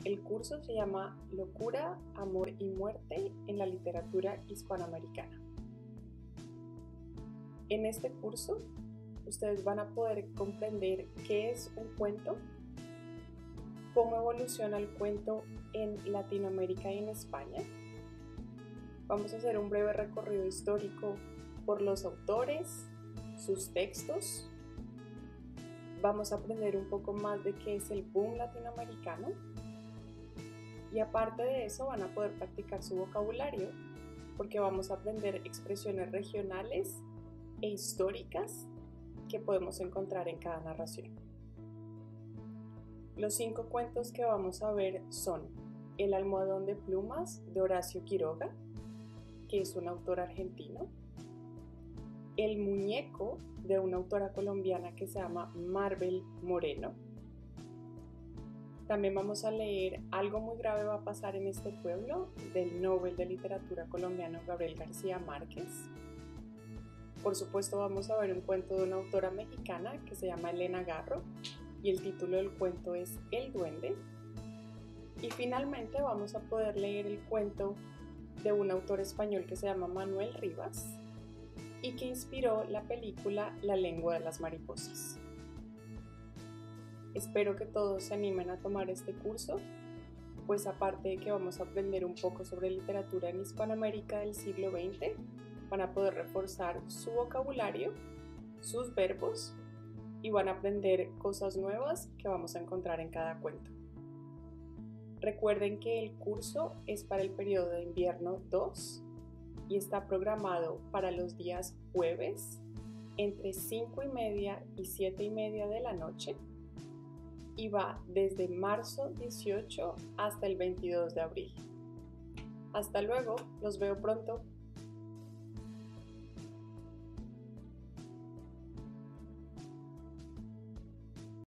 El curso se llama Locura, Amor y Muerte en la literatura hispanoamericana. En este curso, ustedes van a poder comprender qué es un cuento, cómo evoluciona el cuento en Latinoamérica y en España. Vamos a hacer un breve recorrido histórico por los autores, sus textos. Vamos a aprender un poco más de qué es el boom latinoamericano. Y aparte de eso van a poder practicar su vocabulario porque vamos a aprender expresiones regionales e históricas que podemos encontrar en cada narración. Los 5 cuentos que vamos a ver son El almohadón de plumas de Horacio Quiroga, que es un autor argentino, El muñeco de una autora colombiana que se llama Marvel Moreno. También vamos a leer Algo muy grave va a pasar en este pueblo, del Nobel de Literatura colombiano Gabriel García Márquez. Por supuesto vamos a ver un cuento de una autora mexicana que se llama Elena Garro y el título del cuento es El duende. Y finalmente vamos a poder leer el cuento de un autor español que se llama Manuel Rivas y que inspiró la película La lengua de las mariposas. Espero que todos se animen a tomar este curso, pues aparte de que vamos a aprender un poco sobre literatura en Hispanoamérica del siglo XX, van a poder reforzar su vocabulario, sus verbos y van a aprender cosas nuevas que vamos a encontrar en cada cuento. Recuerden que el curso es para el periodo de invierno 2 y está programado para los días jueves entre 5:30 y 7:30 de la noche y va desde marzo 18 hasta el 22 de abril. Hasta luego, los veo pronto.